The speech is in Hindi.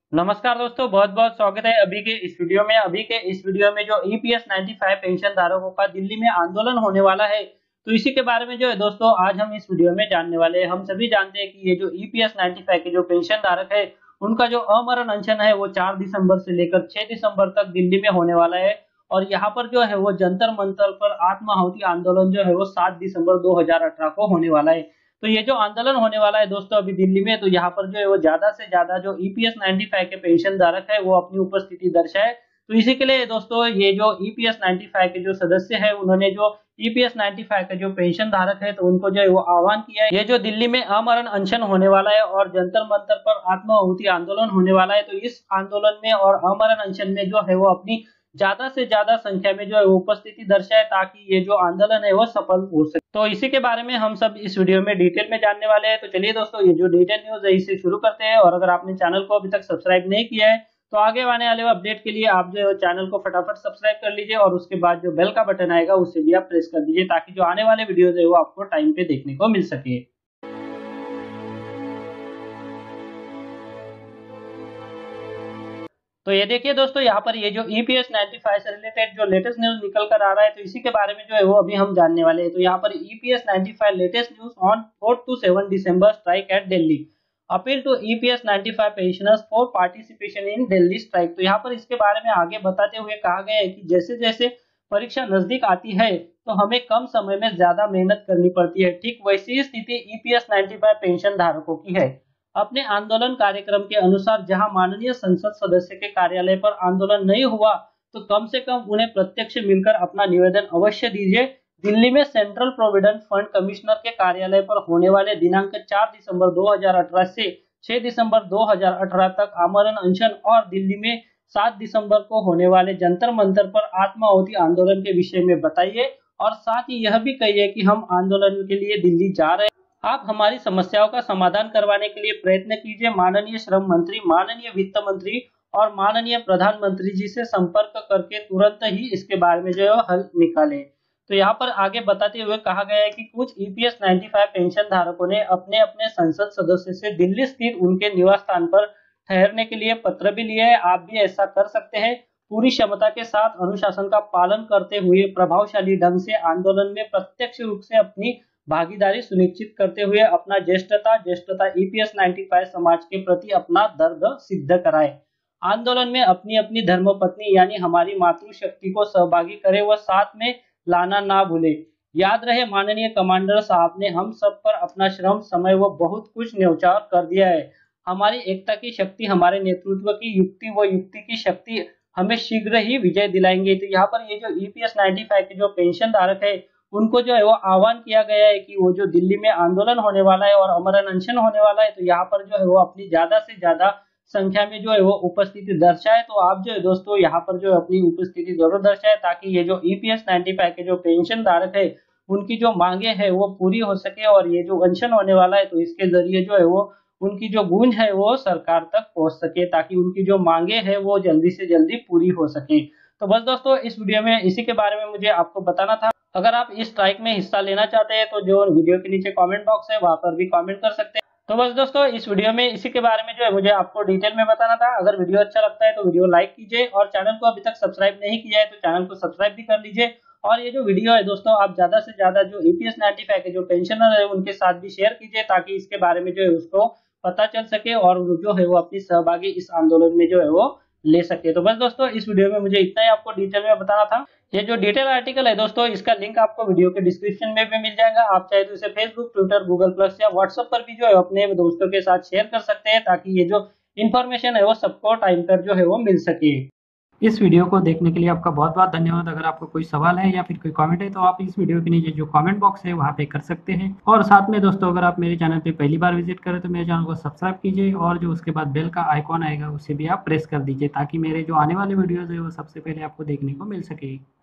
नमस्कार दोस्तों, बहुत बहुत स्वागत है अभी के इस वीडियो में जो ईपीएस 95 पेंशन धारकों का दिल्ली में आंदोलन होने वाला है। तो इसी के बारे में जो है दोस्तों आज हम इस वीडियो में जानने वाले हैं। हम सभी जानते हैं कि ये जो ईपीएस 95 के जो पेंशन धारक है उनका जो अमरण अनशन है वो 4 दिसंबर से लेकर 6 दिसंबर तक दिल्ली में होने वाला है। और यहाँ पर जो है वो जंतर मंतर पर आत्माहुति आंदोलन जो है वो 7 दिसंबर 2018 को होने वाला है। तो ये जो आंदोलन होने वाला है दोस्तों अभी दिल्ली में, तो यहाँ पर जो है वो ज्यादा से ज्यादा जो ईपीएस 95 के पेंशन धारक है वो अपनी उपस्थिति दर्शाए। तो इसी के लिए दोस्तों ये जो ईपीएस 95 के जो सदस्य है उन्होंने जो ईपीएस 95 के जो पेंशन धारक है तो उनको जो है वो आह्वान किया है। ये जो दिल्ली में आमरण अनशन होने वाला है और जंतर मंतर पर आत्माहुति आंदोलन होने वाला है, तो इस आंदोलन में और आमरण अनशन में जो है वो अपनी ज्यादा से ज्यादा संख्या में जो है उपस्थिति दर्शाए ताकि ये जो आंदोलन है वो सफल हो सके। तो इसी के बारे में हम सब इस वीडियो में डिटेल में जानने वाले हैं। तो चलिए दोस्तों ये जो डिटेल न्यूज है इसे शुरू करते हैं। और अगर आपने चैनल को अभी तक सब्सक्राइब नहीं किया है तो आगे आने वाले अपडेट के लिए आप जो है चैनल को फटाफट सब्सक्राइब कर लीजिए और उसके बाद जो बेल का बटन आएगा उसे भी आप प्रेस कर दीजिए ताकि जो आने वाले वीडियोज है वो आपको टाइम पे देखने को मिल सके। तो ये देखिए दोस्तों यहाँ पर ये जो ईपीएस 95 से रिलेटेड जो लेटेस्ट न्यूज निकल कर आ रहा है तो इसी के बारे में जो है वो अभी हम जानने वाले हैं। तो यहाँ पर EPS 95 latest news on 4 to 7 December strike at Delhi, appeal to EPS 95 pensioners for participation in Delhi strike. तो यहाँ पर इसके बारे में आगे बताते हुए कहा गया है कि जैसे जैसे परीक्षा नजदीक आती है तो हमें कम समय में ज्यादा मेहनत करनी पड़ती है। ठीक वैसी स्थिति ईपीएस 95 पेंशन धारकों की है। अपने आंदोलन कार्यक्रम के अनुसार जहां माननीय संसद सदस्य के कार्यालय पर आंदोलन नहीं हुआ तो कम से कम उन्हें प्रत्यक्ष मिलकर अपना निवेदन अवश्य दीजिए। दिल्ली में सेंट्रल प्रोविडेंट फंड कमिश्नर के कार्यालय पर होने वाले दिनांक 4 दिसंबर 2018 से 6 दिसंबर 2018 तक आमरण अनशन और दिल्ली में 7 दिसंबर को होने वाले जंतर मंतर पर आत्माहुति आंदोलन के विषय में बताइए और साथ ही यह भी कहिए कि हम आंदोलन के लिए दिल्ली जा रहे हैं। आप हमारी समस्याओं का समाधान करवाने के लिए प्रयत्न कीजिए। माननीय श्रम मंत्री, माननीय वित्त मंत्री और माननीय प्रधानमंत्री जी से संपर्क करके तुरंत ही इसके बारे में जो है हल निकालें। तो यहाँ पर आगे बताते हुए कहा गया है कि कुछ ईपीएस 95 पेंशन धारकों ने अपने अपने संसद सदस्य से दिल्ली स्थित उनके निवास स्थान पर ठहरने के लिए पत्र भी लिया है। आप भी ऐसा कर सकते हैं। पूरी क्षमता के साथ अनुशासन का पालन करते हुए प्रभावशाली ढंग से आंदोलन में प्रत्यक्ष रूप से अपनी भागीदारी सुनिश्चित करते हुए अपना ज्येष्ठता ईपीएस 95 समाज के प्रति अपना दर्द सिद्ध कराए। आंदोलन में अपनी अपनी धर्मपत्नी यानी हमारी मातृशक्ति को सहभागी करे व साथ में लाना ना भूले। याद रहे माननीय कमांडर साहब ने हम सब पर अपना श्रम, समय व बहुत कुछ न्यौछावर कर दिया है। हमारी एकता की शक्ति, हमारे नेतृत्व की युक्ति व युक्ति की शक्ति हमें शीघ्र ही विजय दिलाएंगे। तो यहाँ पर ये जो ईपीएस 95 के जो पेंशन धारक है उनको जो है वो आह्वान किया गया है कि वो जो दिल्ली में आंदोलन होने वाला है और अमरण अनशन होने वाला है तो यहाँ पर जो है वो अपनी ज्यादा से ज्यादा संख्या में जो है वो उपस्थिति दर्शाए। तो आप जो है दोस्तों यहाँ पर जो है अपनी उपस्थिति जरूर दर्शाए ताकि ये जो ईपीएस 95 के जो पेंशन धारक है उनकी जो मांगे है वो पूरी हो सके और ये जो अनशन होने वाला है तो इसके जरिए जो है वो उनकी जो गूंज है वो सरकार तक पहुंच सके ताकि उनकी जो मांगे है वो जल्दी से जल्दी पूरी हो सके। तो बस दोस्तों इस वीडियो में इसी के बारे में मुझे आपको बताना था। अगर आप इस स्ट्राइक में हिस्सा लेना चाहते हैं तो जो वीडियो के नीचे कमेंट बॉक्स है वहां पर भी कमेंट कर सकते हैं। तो बस दोस्तों इस वीडियो में इसी के बारे में जो है मुझे आपको डिटेल में बताना था। अगर वीडियो अच्छा लगता है तो वीडियो लाइक कीजिए और चैनल को अभी तक सब्सक्राइब नहीं किया है तो चैनल को सब्सक्राइब भी कर लीजिए। और ये जो वीडियो है दोस्तों आप ज्यादा से ज्यादा जो ईपीएस 95 के जो पेंशनर है उनके साथ भी शेयर कीजिए ताकि इसके बारे में जो है उसको पता चल सके और जो है वो अपनी सहभागी इस आंदोलन में जो है वो ले सके। तो बस दोस्तों इस वीडियो में मुझे इतना ही आपको डिटेल में बताना था। ये जो डिटेल आर्टिकल है दोस्तों इसका लिंक आपको वीडियो के डिस्क्रिप्शन में भी मिल जाएगा। आप चाहे तो इसे फेसबुक, ट्विटर, गूगल प्लस या व्हाट्सएप पर भी जो है अपने दोस्तों के साथ शेयर कर सकते हैं ताकि ये जो इन्फॉर्मेशन है वो सबको टाइम पर जो है वो मिल सके। इस वीडियो को देखने के लिए आपका बहुत बहुत धन्यवाद। अगर आपको कोई सवाल है या फिर कोई कमेंट है तो आप इस वीडियो के नीचे जो कमेंट बॉक्स है वहाँ पे कर सकते हैं। और साथ में दोस्तों अगर आप मेरे चैनल पे पहली बार विजिट करें तो मेरे चैनल को सब्सक्राइब कीजिए और जो उसके बाद बेल का आइकॉन आएगा उसे भी आप प्रेस कर दीजिए ताकि मेरे जो आने वाले वीडियोज़ है वो सबसे पहले आपको देखने को मिल सके।